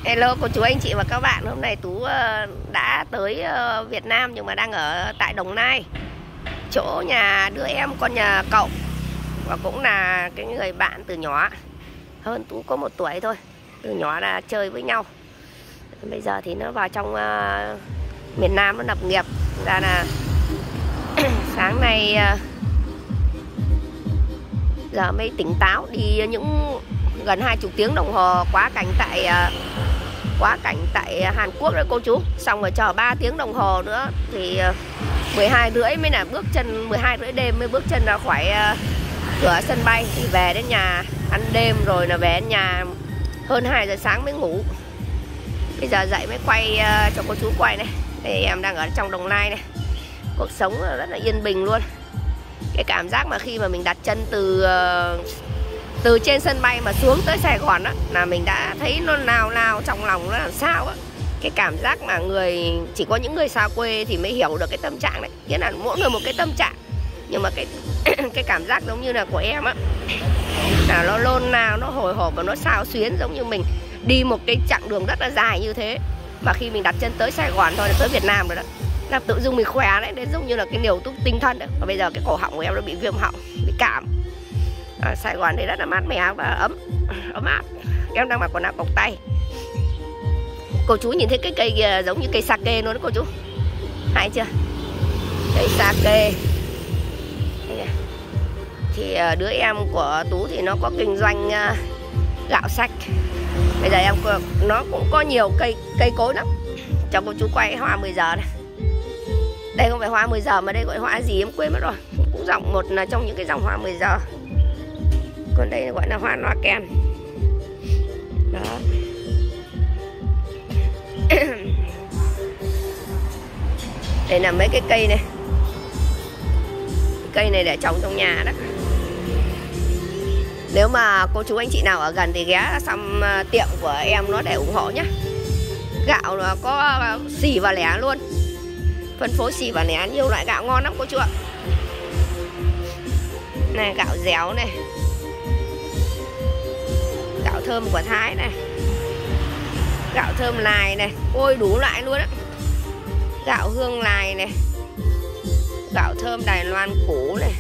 Hello cô chú anh chị và các bạn, hôm nay Tú đã tới Việt Nam nhưng mà đang ở tại Đồng Nai, chỗ nhà đứa em con nhà cậu, và cũng là cái người bạn từ nhỏ, hơn Tú có 1 tuổi thôi, từ nhỏ là chơi với nhau. Bây giờ thì nó vào trong miền Nam nó lập nghiệp, ra là sáng nay giờ mới tỉnh táo, đi những gần 20 tiếng đồng hồ quá cảnh tại Hàn Quốc đấy cô chú. Xong rồi chờ 3 tiếng đồng hồ nữa thì 12 rưỡi mới là bước chân, 12 rưỡi đêm mới bước chân ra khỏi cửa sân bay, thì về đến nhà ăn đêm, rồi là về đến nhà hơn 2 giờ sáng mới ngủ. Bây giờ dậy mới quay cho cô chú quay này. Đây em đang ở trong Đồng Nai này, cuộc sống rất là yên bình luôn. Cái cảm giác mà khi mà mình đặt chân từ trên sân bay mà xuống tới Sài Gòn á, là mình đã thấy nó nào trong lòng nó làm sao á. Cái cảm giác mà chỉ có những người xa quê thì mới hiểu được cái tâm trạng này. Nghĩa là mỗi người một cái tâm trạng, nhưng mà cái cảm giác giống như là của em á, là nó lôn nào, nó hồi hộp và nó xao xuyến, giống như mình đi một cái chặng đường rất là dài như thế, mà khi mình đặt chân tới Sài Gòn thôi là tới Việt Nam rồi đó, là tự dưng mình khỏe đấy, đến giống như là cái điều tinh thần đấy. Và bây giờ cái cổ họng của em nó bị viêm họng, bị cảm. Sài Gòn đây rất là mát mẻ và ấm áp. Em đang mặc quần áo cộc tay. Cô chú nhìn thấy cái cây kia giống như cây sake luôn đó cô chú, hay chưa? Cây sake. Thì đứa em của Tú thì nó có kinh doanh gạo sạch. Bây giờ nó cũng có nhiều cây cối lắm. Cho cô chú quay hoa 10 giờ này. Đây không phải hoa 10 giờ mà đây gọi hoa gì em quên mất rồi. Cũng dòng một là trong những cái dòng hoa 10 giờ. Còn đây gọi là hoa loa kèn. Đó. Đây là mấy cái cây này. Cây này để trồng trong nhà đó. Nếu mà cô chú anh chị nào ở gần thì ghé xong tiệm của em nó để ủng hộ nhé. Gạo nó có xỉ và lẻ luôn, phân phối xỉ và lẻ, nhiều loại gạo ngon lắm cô chú ạ. Này gạo dẻo này, gạo thơm của Thái này, gạo thơm lài này, ôi đủ loại luôn á. Gạo hương lài này, gạo thơm Đài Loan củ này,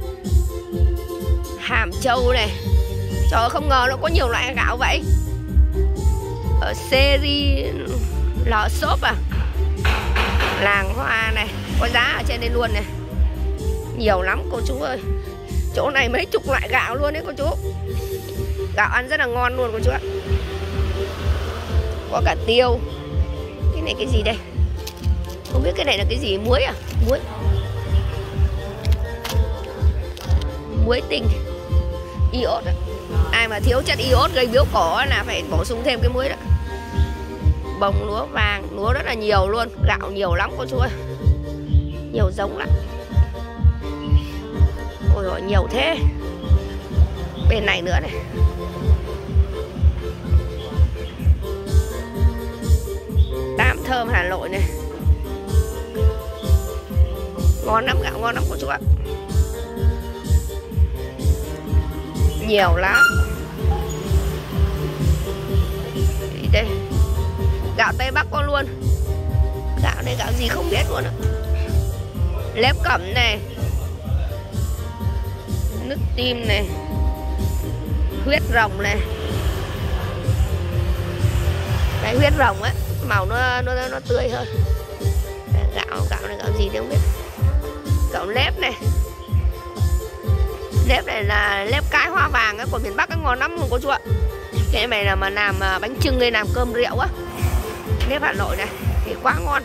Hàm Châu này. Trời ơi, không ngờ nó có nhiều loại gạo vậy. Ở Seri lò xốp à, làng hoa này, có giá ở trên đây luôn này, nhiều lắm cô chú ơi. Chỗ này mấy chục loại gạo luôn đấy cô chú. Gạo ăn rất là ngon luôn cô chú ạ. Có cả tiêu. Cái này cái gì đây? Không biết cái này là cái gì, muối à? Muối tinh iốt à. Ai mà thiếu chất iốt gây biếu cổ là phải bổ sung thêm cái muối đó. Bông lúa vàng, lúa rất là nhiều luôn. Gạo nhiều lắm cô chú ơi, nhiều giống lắm. Ôi dồi, nhiều thế. Bên này nữa này, Tám Thơm Hà Nội này, ngon lắm, gạo ngon lắm cô chú ạ. Nhiều lắm. Đây, gạo Tây Bắc có luôn. Gạo này gạo gì không biết luôn ạ. Lép cẩm này, nước tim này, huyết rồng này. Cái huyết rồng á, màu nó tươi hơn. Gạo này gạo gì thì không biết. Gạo lép này. Lép này là lép cái hoa vàng á, của miền Bắc á, ngon lắm cô chú ạ. Cái này là mà làm bánh chưng hay làm cơm rượu á. Nếp Hà Nội này thì quá ngon.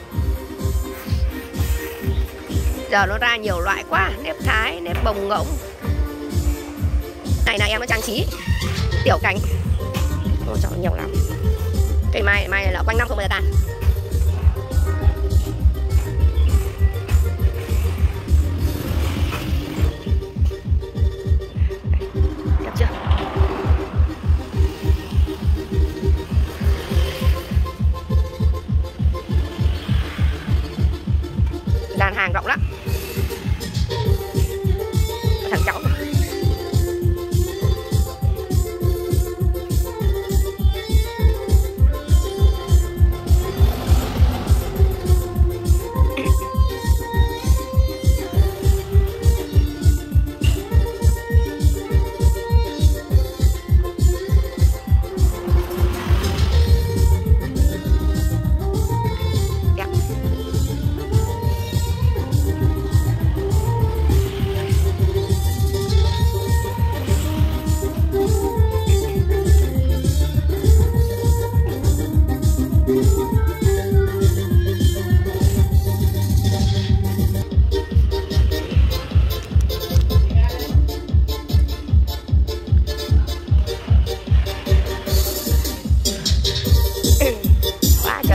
Giờ nó ra nhiều loại quá, nếp Thái, nếp bồng ngỗng. Này là em nó trang trí tiểu cành. Ôi trời, nhiều lắm. Cây mai này là quanh năm không bao giờ tàn. Đẹp chưa? Dàn hàng rộng lắm. Thằng cháu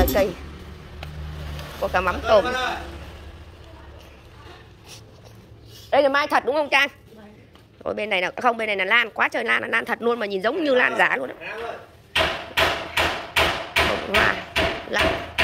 cây. Có cả mắm tôm. Đây là mai thật đúng không Trang? Rồi bên này là không, bên này là lan, quá trời lan, là lan thật luôn mà nhìn giống như lan giả luôn đấy. Hoa, lan.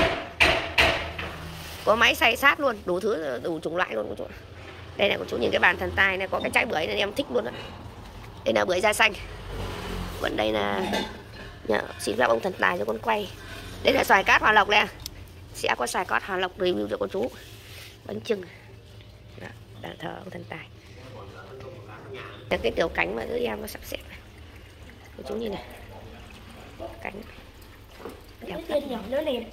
Có máy xay sát luôn, đủ thứ, đủ chủng loại luôn của chú. Đây này của chú nhìn cái bàn thần tài này, có cái trái bưởi này em thích luôn đó. Đây là bưởi da xanh. Còn đây là xin phép ông thần tài cho con quay. Đây là xoài cát Hòa Lộc này. Sẽ có xoài cát Hòa Lộc review cho con chú. Bánh chưng. Đó, đã thờ ông thần tài. Là cái tiểu cánh mà đứa em nó sắp xếp này. Của chú nhìn này. Cánh. Đẹp lên nhỏ nữa nè.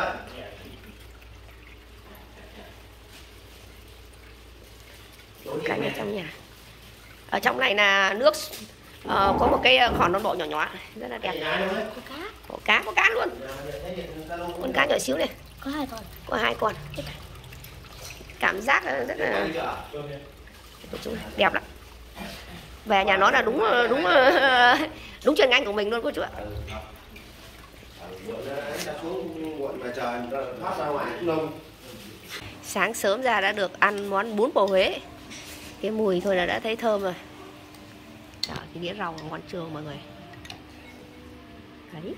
Cánh ở trong nhà. Ở trong này là nước có một cái hòn non bộ nhỏ nhỏ rất là đẹp. Có cá luôn. Con cá nhỏ xíu này. Có 2 con. Có 2 con. Cảm giác rất là đẹp lắm. Về nhà nó là đúng chuyên ngành của mình luôn cô chú ạ. Sáng sớm ra đã được ăn món bún bò Huế. Cái mùi thôi là đã thấy thơm rồi. Đó, cái đĩa rau ngon trường mọi người. Đấy.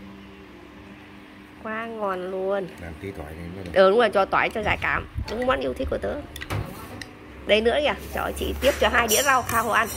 Quá ngon luôn. Làm tí tỏi này. Đúng rồi, cho tỏi cho giải cảm. Đúng món yêu thích của tớ. Đây nữa kìa, cho chị tiếp cho 2 đĩa rau tha hồ ăn.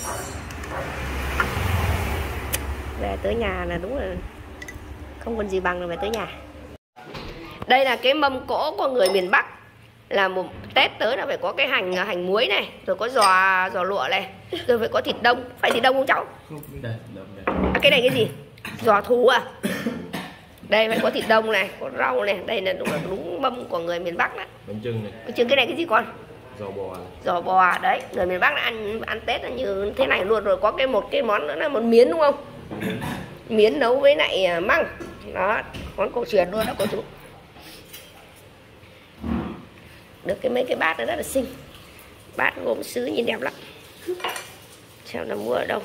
Về tới nhà là đúng là không còn gì bằng là về tới nhà. Đây là cái mâm cỗ của người miền Bắc. Là một Tết tới là phải có cái hành muối này, rồi có giò lụa này, rồi phải có thịt đông. Phải thịt đông không cháu? À, cái này cái gì? Giò thú à? Đây phải có thịt đông này, có rau này. Đây là đúng mâm của người miền Bắc đó. Bánh chưng này. Bánh chưng cái này cái gì con? Giò bò. Giò bò đấy, người miền Bắc là ăn Tết là như thế này luôn. Rồi có một cái món nữa là món miến đúng không? Miến nấu với lại măng. Đó, món cổ truyền luôn đó cô chú. Được mấy cái bát nó rất là xinh. Bát gốm sứ nhìn đẹp lắm. Xem là mua ở đâu.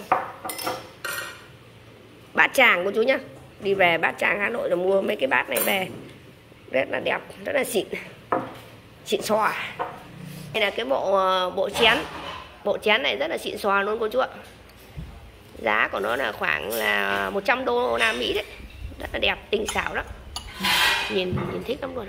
Bát Tràng cô chú nhá. Đi về Bát Tràng Hà Nội là mua mấy cái bát này về. Rất là đẹp, rất là xịn. Xịn xò. Đây là cái bộ chén. Bộ chén này rất là xịn xò luôn cô chú ạ. Giá của nó là khoảng là 100 đô la Mỹ đấy. Rất là đẹp, tinh xảo lắm. Nhìn thích lắm luôn.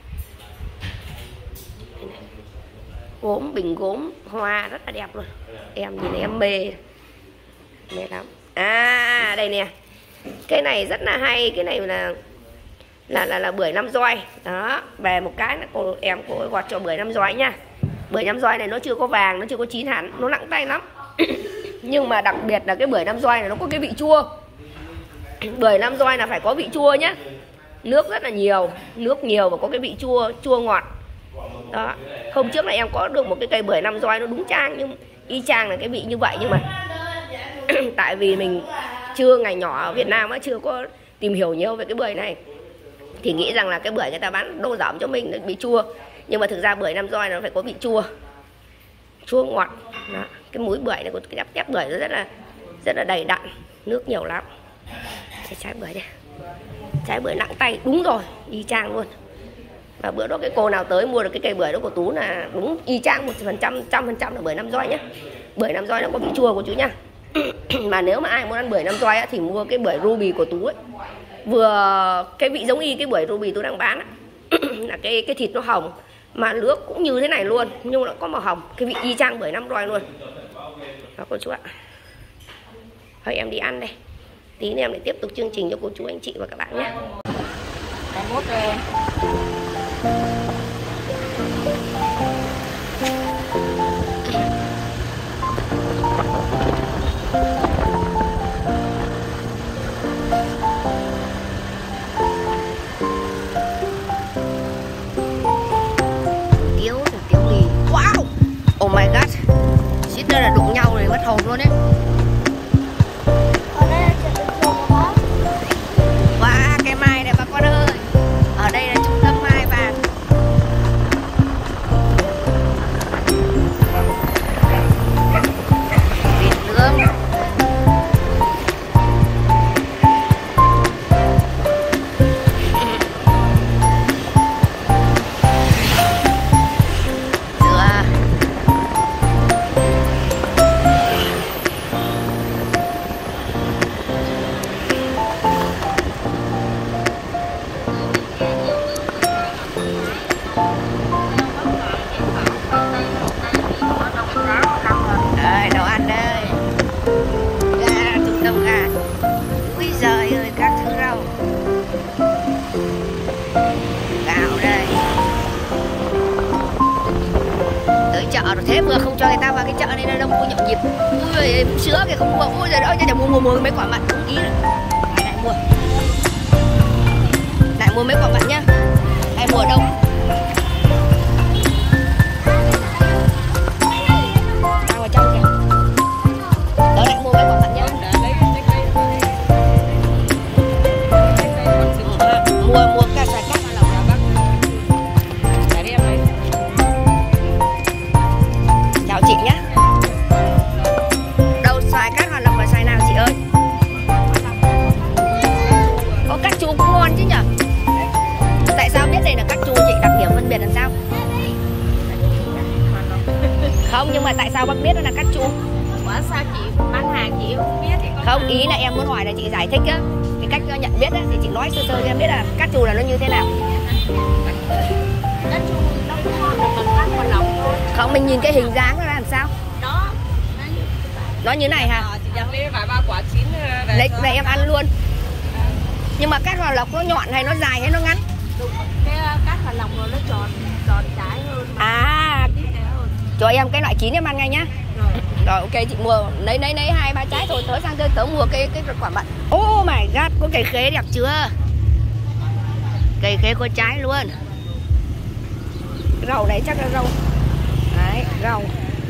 Gốm, bình gốm hoa rất là đẹp luôn. Em nhìn em mê lắm. À đây nè, cái này rất là hay. Cái này là bưởi 5 roi. Đó, về một cái là em gọt cho bưởi 5 roi nha. Bưởi 5 roi này nó chưa có vàng, nó chưa có chín hẳn, nó nặng tay lắm. Nhưng mà đặc biệt là cái bưởi 5 roi này nó có cái vị chua. Bưởi 5 roi là phải có vị chua nhá. Nước rất là nhiều, nước nhiều và có cái vị chua ngọt. Đó, hôm trước là em có được một cái cây bưởi 5 roi nó đúng chang, nhưng y chang là cái vị như vậy. Nhưng mà tại vì mình chưa ngày nhỏ ở Việt Nam á, chưa có tìm hiểu nhiều về cái bưởi này thì nghĩ rằng là cái bưởi người ta bán đô dởm cho mình bị chua. Nhưng mà thực ra bưởi 5 roi nó phải có vị chua ngọt. Đó, cái múi bưởi này, cái ép bưởi nó rất là đầy đặn, nước nhiều lắm. Trái bưởi đây, trái bưởi nặng tay, đúng rồi, y chang luôn. Và bữa đó cái cô nào tới mua được cái cây bưởi đó của Tú là đúng y chang 100% là bưởi 5 roi nhá. Bưởi 5 roi nó có vị chua của chú nhá. Mà nếu mà ai muốn ăn bưởi 5 roi á, thì mua cái bưởi ruby của Tú ấy. Vừa cái vị giống y cái bưởi ruby Tú đang bán á. Là cái thịt nó hồng, mà nước cũng như thế này luôn, nhưng mà nó có màu hồng, cái vị y chang bưởi 5 roi luôn. Đó cô chú ạ. Thôi em đi ăn đây. Tí nữa em lại tiếp tục chương trình cho cô chú anh chị và các bạn nhé. 21 rồi. Tiêu mì. Wow. Oh my god. Suýt nữa là đụng nhau rồi mất hồn luôn đấy. Wow, cái mai này bà con ơi. Ở đây là trung tâm mai vàng. Vịt nướng. thế vừa không cho người ta vào cái chợ nên là đông mua nhộn nhịp. Ui, vũ sữa kìa không mua, ui rồi đó, cho mua mấy quả mận không ý nữa. Lại mua mấy quả mận nhá. Hay mua ở đâu? Đang vào trong kìa. Tớ lại mua mấy quả mận nhá. Mua cả xoài cát vào lòng. Chào chị nhé. Đâu xoài cát Hòa Lộc là xoài nào chị ơi? Có cát chua cũng ngon chứ nhở? Tại sao biết đây là cát chua chị? Đặc điểm phân biệt làm sao? Không, nhưng mà tại sao bác biết nó là cát chua? Sao chị bán hàng chị không biết thì Không, ý là em muốn hỏi là chị giải thích á, cái cách nhận biết á, thì chị nói sơ sơ cho em biết là cát chua là nó như thế nào. cát chua nó cũng ngon được bằng cát Hòa Lộc thôi. Không, mình nhìn cái hình dáng nó làm sao? Đó. Nó như này hả? Chị dám lấy vài ba quả chín Đấy em ăn luôn. Nhưng mà cát Hòa Lộc nó nhọn hay nó dài hay nó ngắn? đúng. Cái cát Hòa Lộc rồi nó tròn trái hơn. À, cho em cái loại chín em ăn ngay nhá. Rồi ok chị mua lấy 2-3 trái thôi, tớ sang tớ mua cái quả mận. Oh my god, có cây khế đẹp chưa? Cây khế có trái luôn. Rau đấy chắc là rau. Đấy, rau.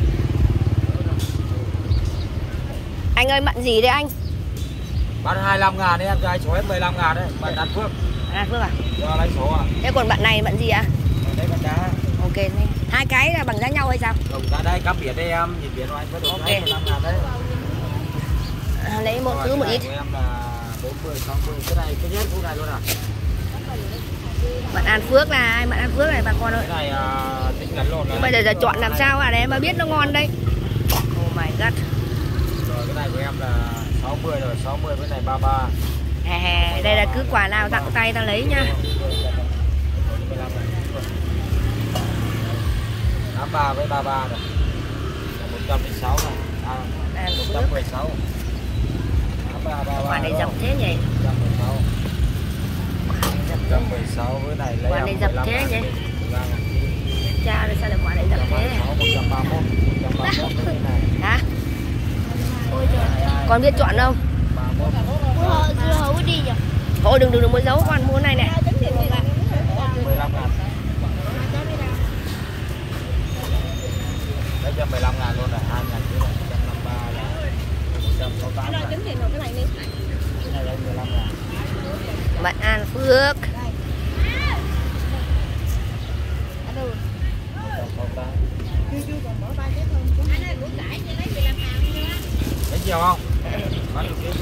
Anh ơi mận gì đấy anh? Bán 25.000 đấy em cho anh số hết 15.000 đấy. Mận An Phước. An Phước à? Cho anh số à? Thế còn mận này mận gì ạ? Đây mận đá. Ok, này. Hai cái là bằng giá nhau hay sao? Đồng giá đây, cắm biển đây em, nhìn biển của anh có được Ok. 15.000 đấy. Lấy một thứ một ít. Của em là 40, 60, cái này cái nhất khu này luôn à? Mận An Phước là ai? Mận An Phước này bà con ơi. Cái này tính gắn lộn này. Bây giờ chọn làm sao để em mà biết nó ngon đây. Oh my god. Rồi cái này của em là 60 rồi, 60 với này 33. Hè, đây là cứ quả nào tặng tay ta lấy nha. 83 với 33 rồi. 106 này. À, 116. 33. quả này dập thế nhỉ? 116. 116 với này lấy. Quả này dập thế nhỉ? Cha rồi sao lại quả này dập thế? 131 với này. Hả? Con biết chọn không? 31. Hổ đi nhỉ? Thôi đừng mua dấu, con mua này này. 15.000. Lấy cho 15.000 luôn này, 2.000 chứ này, 153 là 168. Nó tính tiền rồi cái này đi. Cái này lấy 15.000. Mận An Phước. 168. Lấy nhiều không? Bán được cái gì?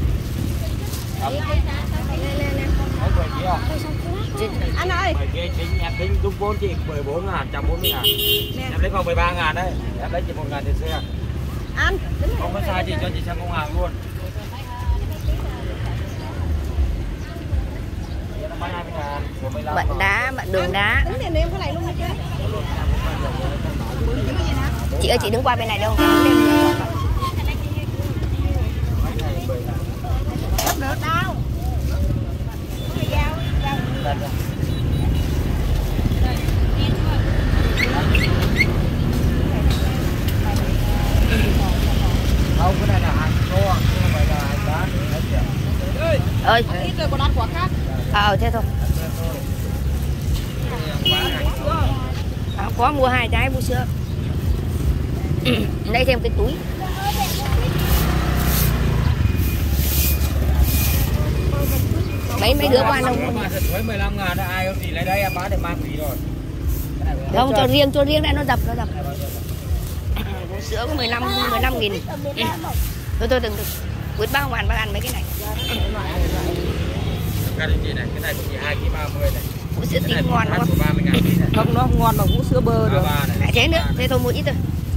Lấy 10 kg không? Anh ơi. 10 kg chính em tính đúng vốn chị 14.000, 140.000. Em lấy còn 13.000 đấy. Em lấy chỉ 1.000 tiền xe. Anh. Không có sai chị cho chị xem công hàng luôn. Mận đá, mận đường đá. Tính tiền em cái này luôn đi chứ. Chị ơi chị đứng qua bên này đâu. Không được đâu. Không, cái này là hàng to, không phải là hàng bán. Ơi. Ít rồi còn ăn quả khác. Thế thôi. Có mua 2 trái vũ sữa. Lấy thêm cái túi. Mấy đứa qua đâu? Với 15.000 ai không gì lấy đây em bán để mang gì rồi. Không, cho riêng đây nó dập. Vũ sữa có 15.000. Thôi đừng. Quyết bao ngàn bác ăn mấy cái này. Cái này của chị 2 kg 30 này. Vũ sữa tím ngon đúng không? 30.000. Không, nó không ngon bằng vũ sữa bơ được. Thế nữa, thế thôi mua ít thôi.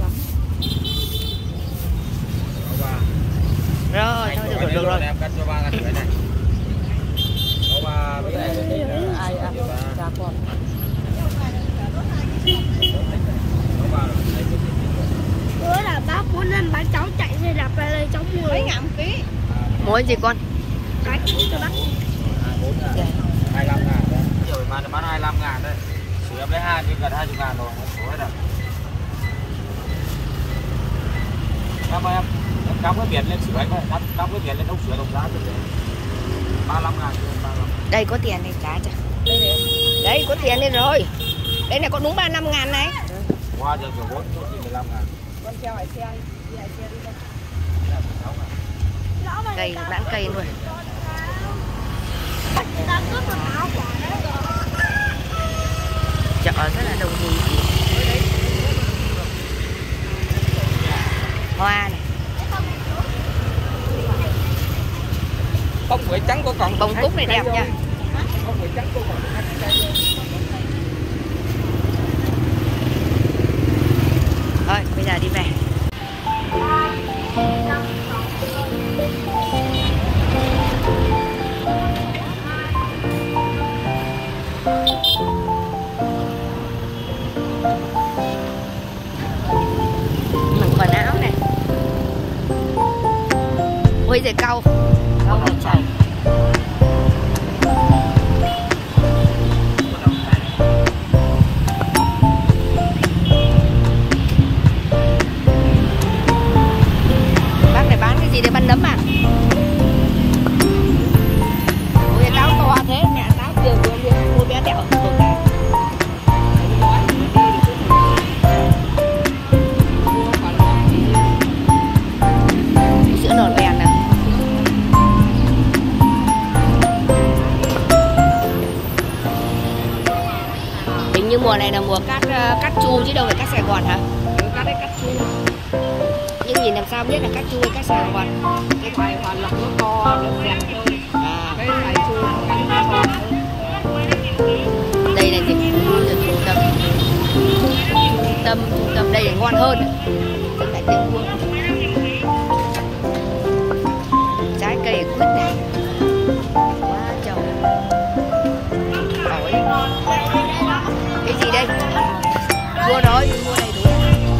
Rồi, thôi được rồi. Em cắt cho 3.000 cái này. Có 3 với này Ai ăn cha con. Bữa là bác muốn lên bán cháu chạy rồi đạp ra đây cháu mua Mấy ngàn một ký. Mua gì con? cái cho bác. 25.000 đấy. Rồi bán 25.000 đấy. Chỉ em lấy 2 gần 20.000 rồi, số hết rồi. em cắm cái biển lên sửa anh ơi, cắm cái biển lên ông sửa đồng giá cho để 35.000. Đây có tiền này trả cho. Đấy có tiền lên rồi. Đây này có đúng 35.000 này. Qua giờ kiểu 4 thì 15.000. Con treo hải xe đi hải xe đi đâu. Cây bán cây luôn. Chợ rất là đông vui. Hoa này. Bông quế trắng có còn Bông cúc này đẹp nha. Bông quế trắng có còn Thôi bây giờ đi về. Mặc quần áo này. Ôi giời cau. Cau này chảy. Bác này bán cái gì để bán nấm à? Ôi táo to thế, mẹ táo nhiều mua bé tẹo. Sữa nổi bèn nè. Hình như mùa này là mùa cắt chu chứ đâu phải cắt Sài Gòn hả? Cắt đấy cắt chu. Nhưng nhìn làm sao biết là cắt chu hay cắt Sài Gòn? Cái này hoàn lọc nó to, nó dẹt thôi. Cái này chu nó cắn nó to. Đây là dịch vụ trung tâm đây là ngon hơn. Tức là tiếng vuông. Trái cây quýt này quá trời. Ổi. Cái gì đây? Mua rồi, mua đầy đủ.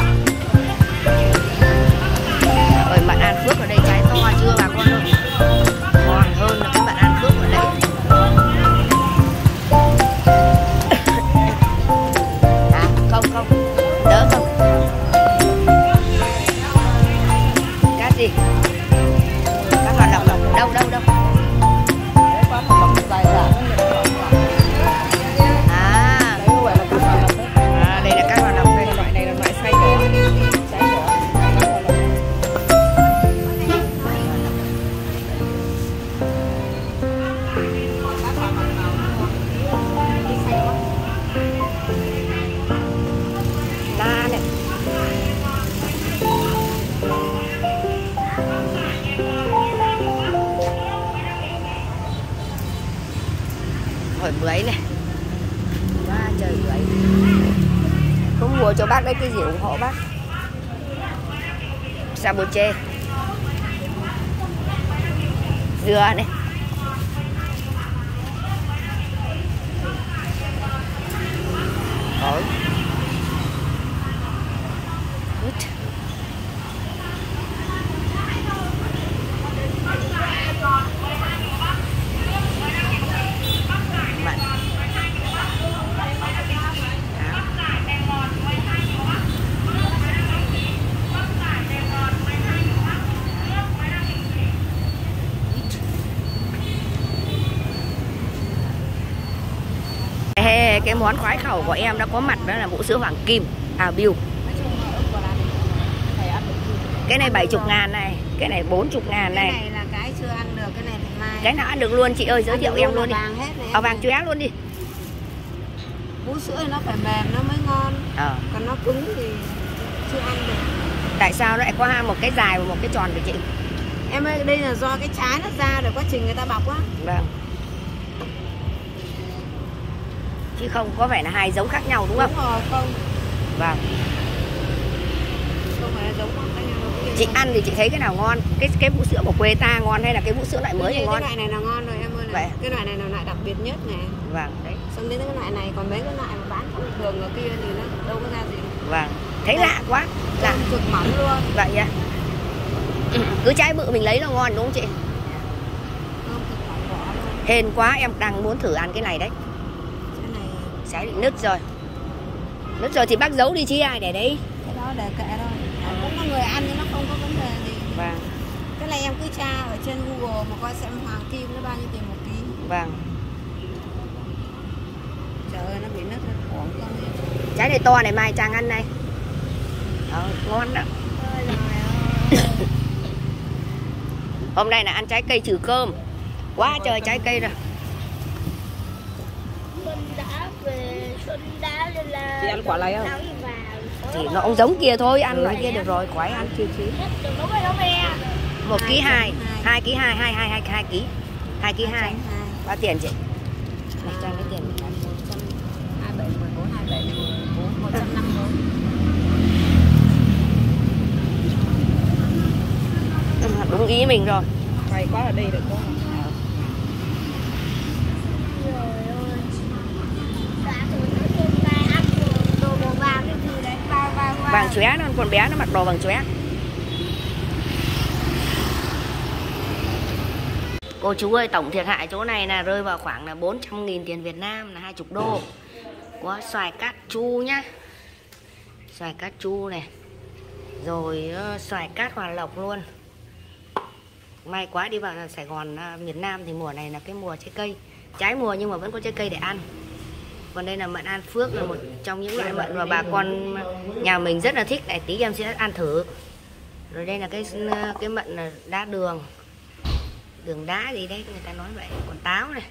Rồi bạn An Phước ở đây trái to chưa bà con ơi? Còn hơn là cái bạn An Phước ở đây. À không, đỡ không? Cái gì? Các hoạt động đâu? Đây là các hoạt động đây. Loại này là loại xay đỏ. Na này. Hỏi bưởi này. Quá trời bưởi. Không mua cho bác đấy cái gì ủng hộ bác. Saboche. Dừa này. Ổi. Mặn. Cái món khoái khẩu của em đã có mặt đó là hũ sữa Hoàng Kim. À Bill. Cái này 70.000 này, cái này 40.000 này. Cái này là cái chưa ăn được, cái này thành mai. Cái nào ăn được luôn chị ơi, giới thiệu em luôn đi. Vàng hết này. Vàng chóe luôn đi. Hũ sữa thì nó phải mềm nó mới ngon. Còn nó cứng thì chưa ăn được. Tại sao nó lại có một cái dài và một cái tròn của chị? Em ơi, đây là do cái trái nó ra rồi quá trình người ta bọc á. Vâng. Chứ không có phải là hai giống khác nhau đúng không? Đúng rồi, không. Vâng. Không phải là giống khác nhau. Chị ăn thì chị thấy cái nào ngon? Cái hũ sữa của quê ta ngon hay là cái hũ sữa loại mới thì ngon? Cái loại này là ngon rồi em ơi này. Vậy. Cái loại này là loại đặc biệt nhất này. Vâng, đấy. Xong đến cái loại này, còn mấy cái loại mà bán thông thường ở kia thì nó đâu có ra gì. Vâng. Thấy lạ quá. Lạ cực mỏng luôn. Vậy à? Cứ trái bự mình lấy là ngon đúng không chị? Không, cực mỏng vỏ luôn. Hên quá, em đang muốn thử ăn cái này đấy. Cái này Trái bị nứt rồi. Nứt rồi thì bác giấu đi chi ai để đấy. cái đó để kệ thôi. Cũng có người ăn nhưng nó không có vấn đề. Vâng. Cái này em cứ tra ở trên Google mà coi xem hoàng kim nó bao nhiêu tiền một ký. Vâng. Trời ơi, nó bị nứt nó khổ không. Trái này to này, mai Trang ăn này. Ngon đó. Hôm nay là ăn trái cây trừ cơm. Quá trời trái cây rồi. Xuân đã về, Xuân đã lên là... Chị ăn quả này không? Thì nó cũng giống kia thôi, ăn loại kia được rồi, khỏi ăn chiêu chí. 1 ký 2, 2 ký 2, 2 ký. 2 ký 2. Bao tiền chị? Này Trang cái tiền. 27, 14, 27, 14, 150. Đúng ý mình rồi. Hay quá ở đây được không? Vàng chóe nó, con bé nó mặc đồ vàng chóe. Cô chú ơi, tổng thiệt hại chỗ này là rơi vào khoảng là 400.000 tiền Việt Nam, là 20 đô. Có xoài cát chu nhá. Xoài cát chu này. Rồi xoài cát Hòa Lộc luôn. May quá đi vào Sài Gòn, miền Nam thì mùa này là cái mùa trái cây. Trái mùa nhưng mà vẫn có trái cây để ăn. Còn đây là mận An Phước, là một trong những loại mận mà bà con nhà mình rất là thích. Này tí em sẽ ăn thử. Rồi đây là cái mận đá đường. Đường đá gì đấy người ta nói vậy. Còn táo này.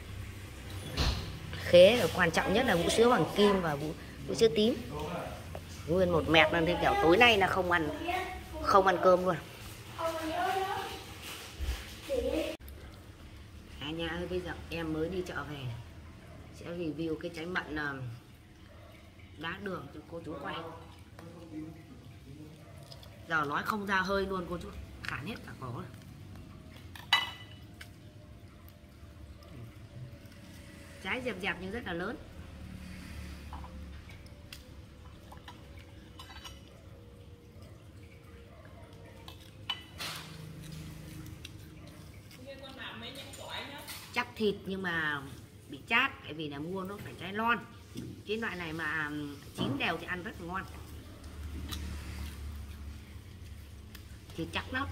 Khế, rồi quan trọng nhất là vũ sữa hoàng kim và vũ sữa tím. Nguyên một mẹt nên kiểu tối nay là không ăn cơm luôn. Nhà ơi, bây giờ em mới đi chợ về, sẽ review cái trái mận đá đường cho cô chú quay. Giờ nói không ra hơi luôn cô chú, khản hết cả cổ. Trái dẹp dẹp nhưng rất là lớn. Chắc thịt nhưng mà bị chát, tại vì là mua nó phải trái non. Cái loại này mà chín đều thì ăn rất là ngon. Thịt chắc lắm.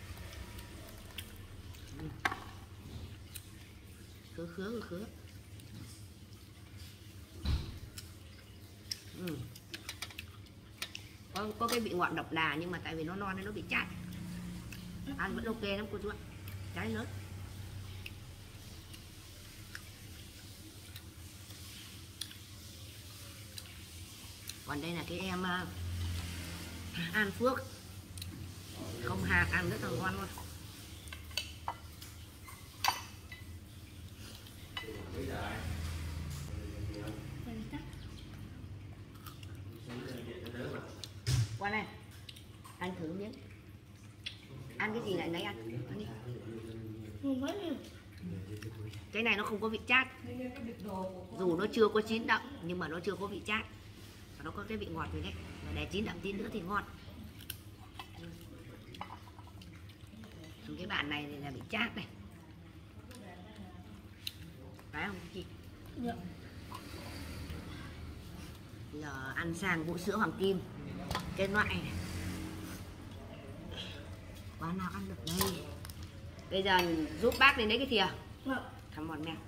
Khứa. Có cái vị ngọt độc đà nhưng mà tại vì nó non nên nó bị chát. Ăn vẫn ok lắm cô chú ạ. Trái lớn. Còn đây là cái em An Phước, không hạt, ăn rất là ngon luôn. Qua này, ăn thử miếng. Ăn cái gì lại lấy ăn đi. Cái này nó không có vị chát. Dù nó chưa có chín đậm nhưng mà nó chưa có vị chát. Nó có cái vị ngọt rồi đấy. Và để chín đậm tí nữa thì ngon. Còn cái bạn này thì là bị chát này. Phải không chị? Dạ. Giờ ăn sang vũ sữa hoàng kim. Cái loại này. Quán nào ăn được đây. Bây giờ giúp bác lên lấy cái thìa. Thăm mòn mèo.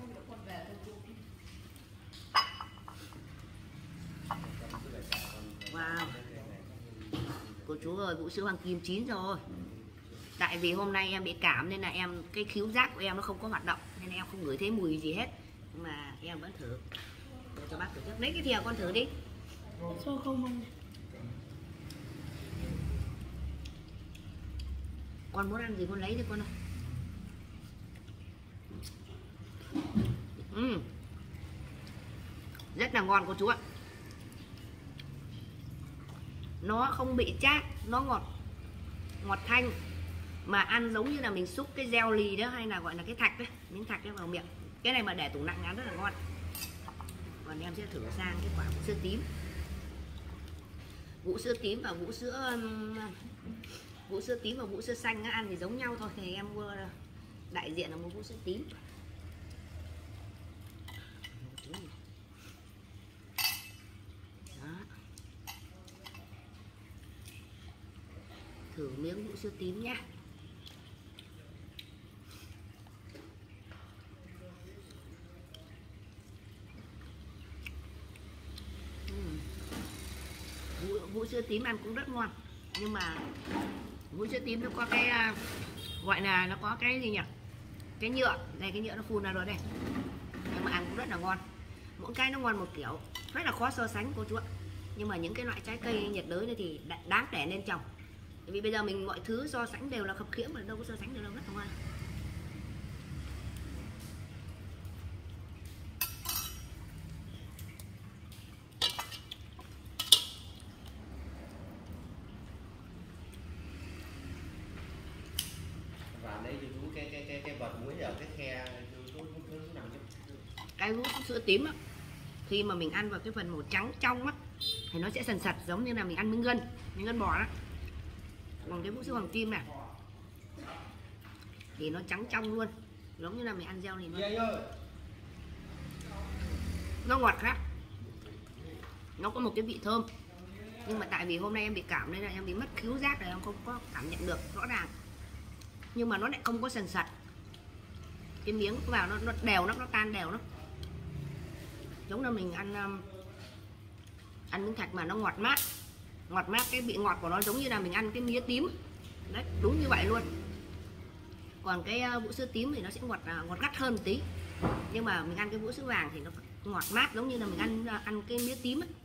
Wow. Cô chú ơi, vũ sữa hoàng kim chín rồi. Tại vì hôm nay em bị cảm nên là cái khứu giác của em nó không có hoạt động, nên em không ngửi thấy mùi gì hết. Nhưng mà em vẫn thử. Để cho bác thử trước. Lấy cái thìa con thử đi. Sao không ăn? Con muốn ăn gì con lấy đi con ơi. Rất là ngon cô chú ạ. Nó không bị chát, nó ngọt thanh. Mà ăn giống như là mình xúc cái jelly đó, hay là gọi là cái thạch đấy, miếng thạch đấy vào miệng. Cái này mà để tủ lạnh ăn rất là ngon. Còn em sẽ thử sang cái quả vũ sữa tím. Vũ sữa tím và vũ sữa tím và vũ sữa xanh ăn thì giống nhau thôi, thì em mua đại diện là mua vũ sữa tím. Đó. Thử thử miếng vũ sữa tím nhá. Vũ sữa tím ăn cũng rất ngon, nhưng mà vũ sữa tím nó có cái gọi là nó có cái gì nhỉ, cái nhựa đây, cái nhựa nó phun ra rồi đây, nhưng mà ăn cũng rất là ngon. Mỗi cái nó ngon một kiểu, rất là khó so sánh cô chú ạ. Nhưng mà những cái loại trái cây nhiệt đới này thì đáng để nên trồng, bởi vì bây giờ mình mọi thứ so sánh đều là khập khiễng mà đâu có so sánh được đâu, rất là ngon. Và đây thì chú cái bọt muối ở cái khe chú nằm trong Cái vũ sữa tím á, khi mà mình ăn vào cái phần màu trắng trong á thì nó sẽ sần sật giống như là mình ăn miếng gân bò đó. Còn cái vũ sữa hoàng kim này thì nó trắng trong luôn, giống như là mình ăn gieo thì nó ngọt khác, nó có một cái vị thơm. Nhưng mà tại vì hôm nay em bị cảm nên là em bị mất khứu giác rồi, em không có cảm nhận được rõ ràng. Nhưng mà nó lại không có sần sật, cái miếng vào nó đều, nó tan đều, nó giống là mình ăn miếng thạch mà nó ngọt mát, cái vị ngọt của nó giống như là mình ăn cái mía tím đấy, đúng như vậy luôn. Còn cái vũ sữa tím thì nó sẽ ngọt gắt hơn một tí, nhưng mà mình ăn cái vũ sữa vàng thì nó ngọt mát giống như là mình ăn cái mía tím ấy.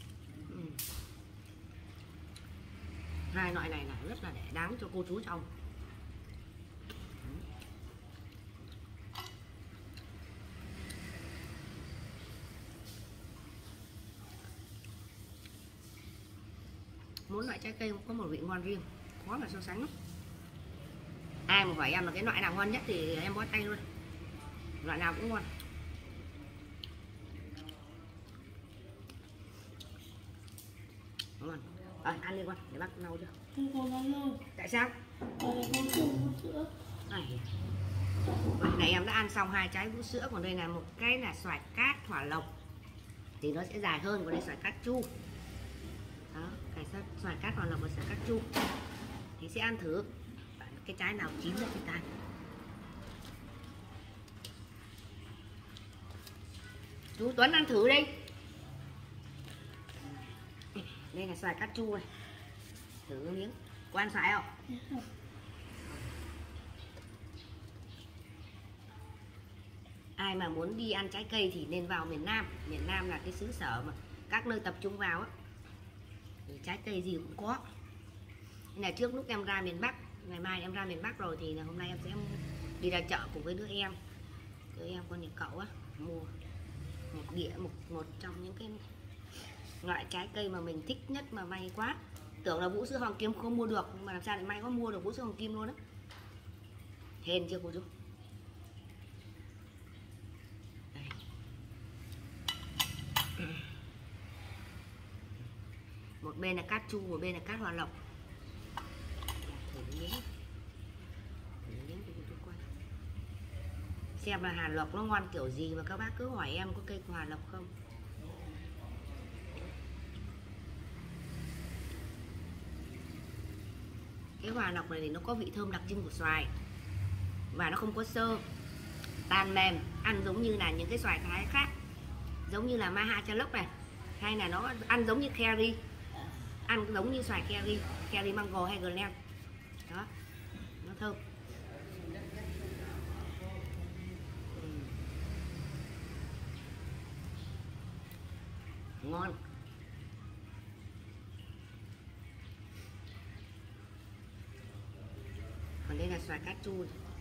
Hai loại này là rất là để đáng cho cô chú trồng. Mỗi loại trái cây có một vị ngon riêng, khó mà so sánh lắm. Ai mà hỏi em là cái loại nào ngon nhất thì em bó tay luôn, loại nào cũng ngon. Ngon. Ăn đi con, để bác lau chưa? Không còn ăn đâu. Tại sao? Còn vũ sữa. Này em đã ăn xong 2 trái vũ sữa, còn đây là một cái là xoài cát hỏa lộc thì nó sẽ dài hơn, còn đây xoài cát chu. Đó, cái xoài cát hỏa lộc và xoài cát chu thì sẽ ăn thử cái trái nào chín rồi thì tan. Chú Tuấn ăn thử đi. Đây là xoài cát chu này, thử miếng. Có ăn xoài không? Ai mà muốn đi ăn trái cây thì nên vào miền Nam. Miền Nam là cái xứ sở mà các nơi tập trung vào á, thì trái cây gì cũng có. Nên là trước lúc em ra miền Bắc, ngày mai em ra miền Bắc rồi thì là hôm nay em sẽ đi ra chợ cùng với đứa em con nhà cậu á, mua một trong những cái loại trái cây mà mình thích nhất, mà may quá. Tưởng là vũ sữa hoàng kim không mua được, mà làm sao lại may có mua được vũ sữa hoàng kim luôn á. Hên chưa cô chú? Đây. Một bên là cát chu, một bên là cát hỏa lộc. Thử miếng cho cô chú coi. Xem là hạt lộc nó ngon kiểu gì mà các bác cứ hỏi em có cây hỏa lộc không. Cái hỏa lộc này thì nó có vị thơm đặc trưng của xoài và nó không có xơ, tan mềm, ăn giống như là những cái xoài thái khác, giống như là Mahachalok này, hay là nó ăn giống như cherry, ăn giống như xoài cherry mango hay Glen đó, nó thơm. Ngon. Còn đây là xoài cát chu.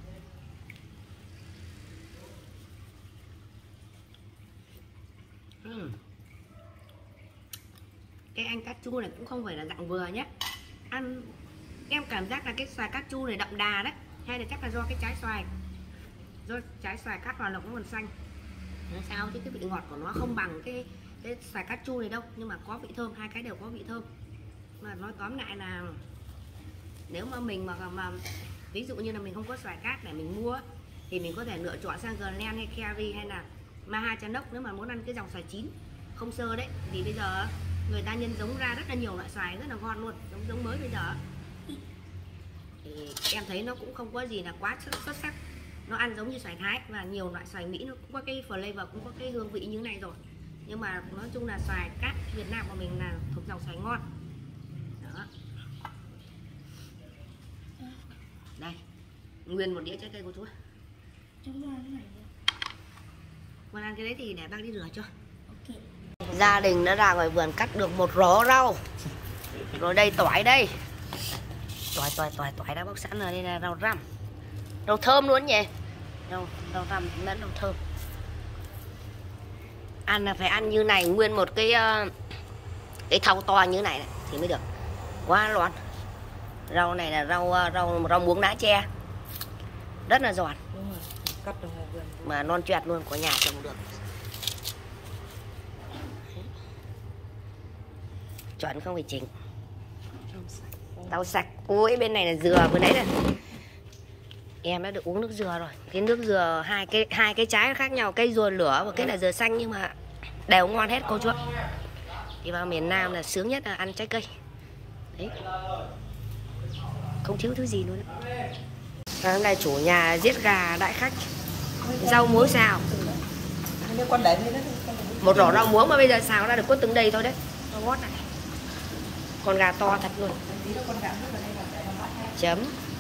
Cái anh cát chu này cũng không phải là dạng vừa nhé. Ăn em cảm giác là cái xoài cát chu này đậm đà đấy, hay là chắc là do cái trái xoài cát hỏa lộc nó còn xanh. Nó sao chứ cái vị ngọt của nó không bằng cái xoài cát chu này đâu, nhưng mà có vị thơm, hai cái đều có vị thơm. Mà nói tóm lại là nếu mà mình mà ví dụ như là mình không có xoài cát để mình mua thì mình có thể lựa chọn sang Glen hay cherry hay là Mahachalok nếu mà muốn ăn cái dòng xoài chín không xơ đấy. Vì bây giờ người ta nhân giống ra rất là nhiều loại xoài rất là ngon luôn, giống mới bây giờ. thì em thấy nó cũng không có gì là quá xuất sắc. Nó ăn giống như xoài Thái và nhiều loại xoài Mỹ nó cũng có cái flavor, cũng có cái hương vị như thế này rồi. Nhưng mà nói chung là xoài cát Việt Nam của mình là thuộc dòng xoài ngon. Đó. Đây, nguyên một đĩa trái cây của chú. Con ăn cái đấy thì để bác đi rửa cho. Okay. Gia đình đã ra ngoài vườn cắt được một rổ rau. Rồi đây tỏi đây. Tỏi đã bóc sẵn rồi, đây là rau răm. Rau thơm luôn nhỉ. Rau răm lẫn rau thơm. Ăn là phải ăn như này, nguyên một cái thau to như này này thì mới được. Quá loạn. Rau này là rau muống lá tre. Rất là giòn. Đúng rồi. Cắt được ngoài vườn. Mà non choẹt luôn, của nhà trồng được. Chuẩn không phải chỉnh. Rau sạch. Ôi bên này là dừa vừa nãy này. Em đã được uống nước dừa rồi. Cái nước dừa hai cái trái khác nhau, cây dừa lửa và cái là dừa xanh nhưng mà đều ngon hết cô chú ạ. Đi vào miền Nam là sướng nhất là ăn trái cây. Đấy. Không thiếu thứ gì luôn đấy. Hôm nay chủ nhà giết gà đãi khách. Rau muống xào. Một rổ rau muống mà bây giờ xào ra được có từng đây thôi đấy. Nó ngót này. Con gà to thật luôn. Chấm.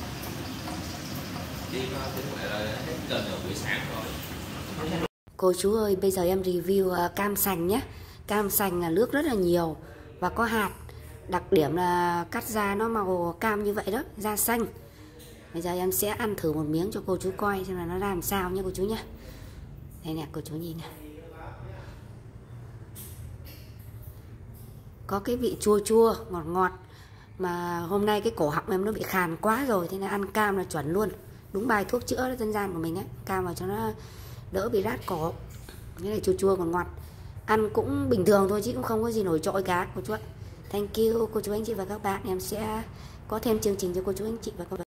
Cô chú ơi, bây giờ em review cam sành nhé. Cam sành là nước rất là nhiều và có hạt. Đặc điểm là cắt ra nó màu cam như vậy đó, da xanh. Bây giờ em sẽ ăn thử một miếng cho cô chú coi xem là nó làm sao nha cô chú nhé. Đây nè cô chú nhìn nè. Có cái vị chua chua, ngọt ngọt. Mà hôm nay cái cổ họng em nó bị khàn quá rồi, thế nên ăn cam là chuẩn luôn. Đúng bài thuốc chữa dân gian của mình ấy. Cam vào cho nó đỡ bị rát cổ. Cái này chua chua còn ngọt. Ăn cũng bình thường thôi chứ cũng không có gì nổi trội cả cô chú ạ. Thank you cô chú anh chị và các bạn. Em sẽ có thêm chương trình cho cô chú anh chị và các bạn.